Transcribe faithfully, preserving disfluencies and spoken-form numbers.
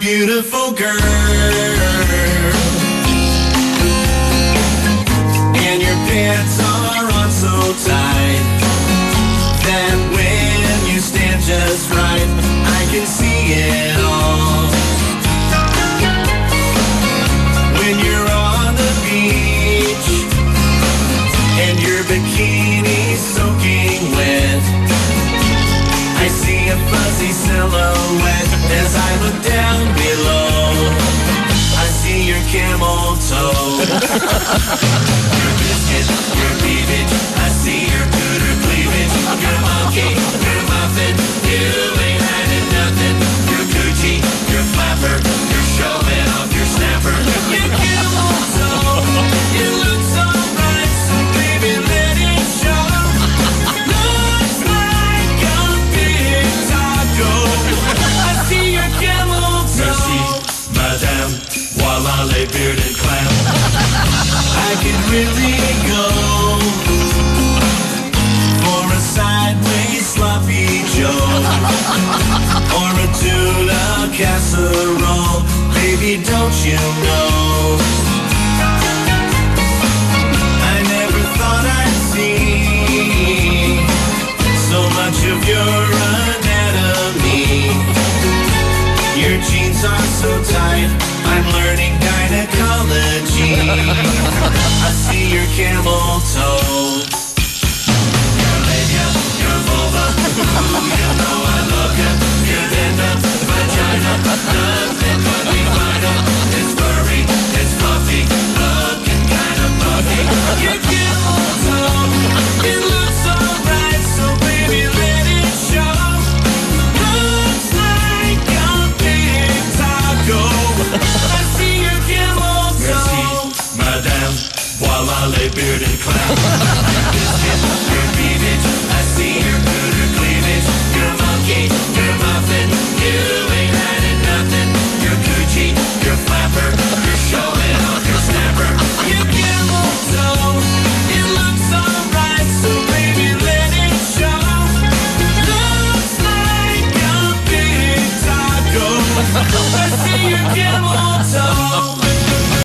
beautiful girl, and your pants are on so tight that when you stand just right, I can see it all. When you're on the beach and your bikini soaking wet, I see a fuzzy silhouette as I look down below. I see your camel toe, your biscuit, your cleavage. I see your cooter cleavage, your monkey, your muffin. You ain't hiding nothing. Your coochie, your flapper, you're showing off your snapper. Your camel toe, you look so right, so baby let it show. Looks like a big taco. I see your camel toe. Merci, madame, voila les bearded clam. I could really go for a sideways sloppy Joe or a tuna casserole. Baby, don't you know